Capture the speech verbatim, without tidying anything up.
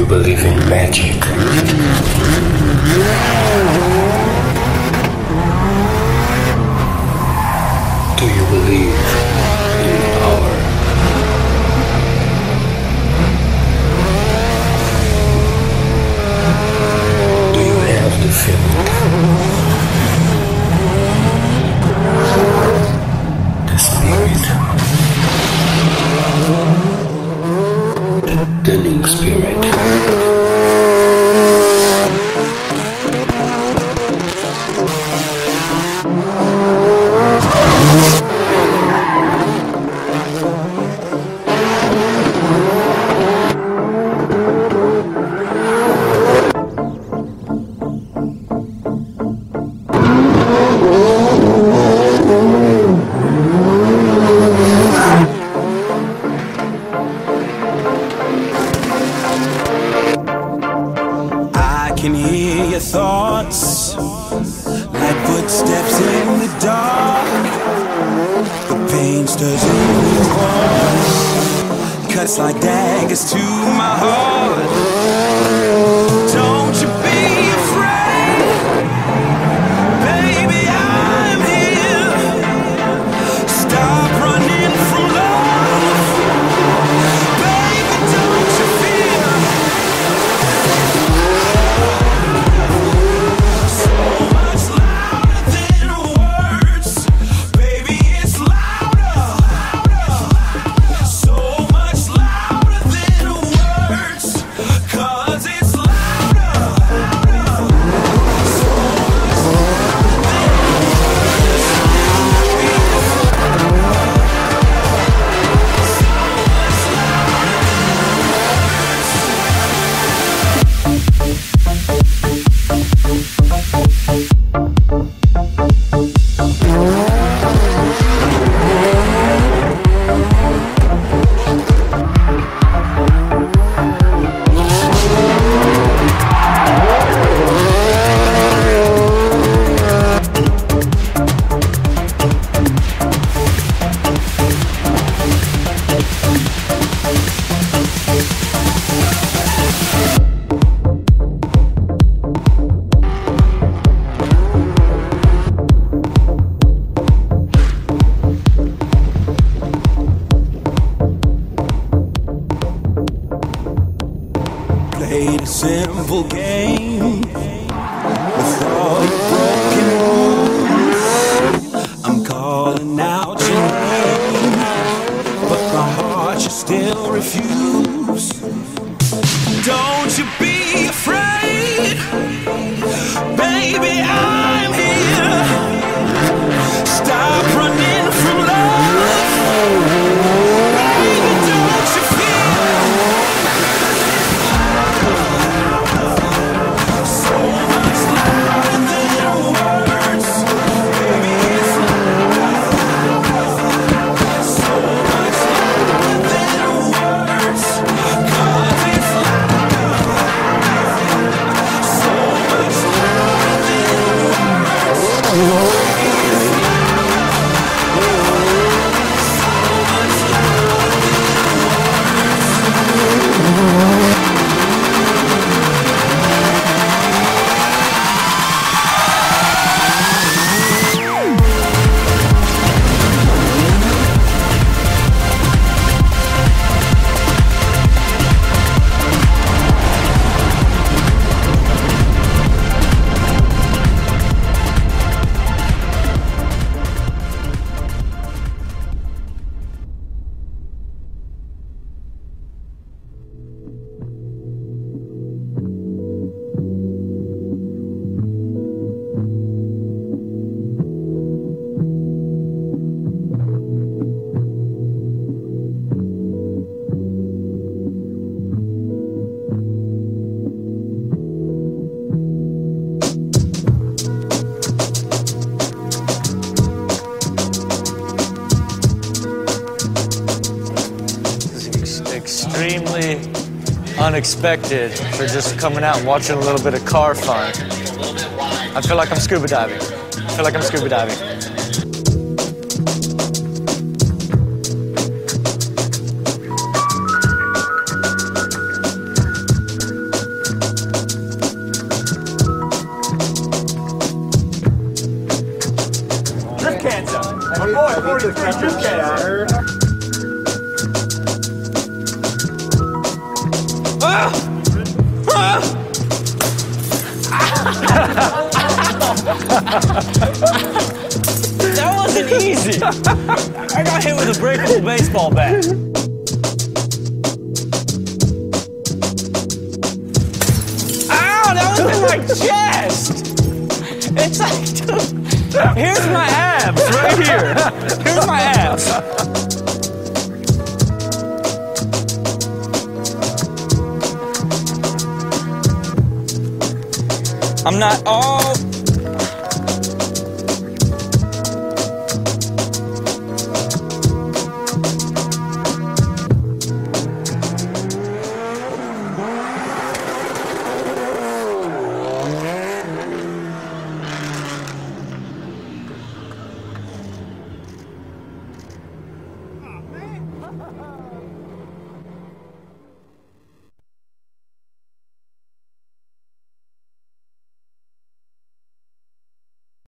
believe in magic? Do you believe in power? Do you have the feeling? The spirit? The Link spirit? Like daggers to my heart. Don't you be afraid, baby, I'm here. Stop running from love, baby, don't you fear. So much louder than words, baby, it's louder, louder. So much louder than words, 'cause it's louder, louder. So much louder than words, played a simple game with all your broken rules. I'm calling out your name, but my heart you still refuse. Don't you be afraid, baby, I'm here. Stop running from love, baby, don't you fear. So much louder than words, baby, it's louder. So much louder than words, 'cause it's louder. So much louder than words, baby, it's extremely unexpected for just coming out and watching a little bit of car fun. I feel like I'm scuba diving. I feel like I'm scuba diving. Ah! Ah! That wasn't easy. I got hit with a breakable baseball bat. Ow, that was in my chest. It's like, dude, here's my abs right here. Here's my abs. I'm not, oh.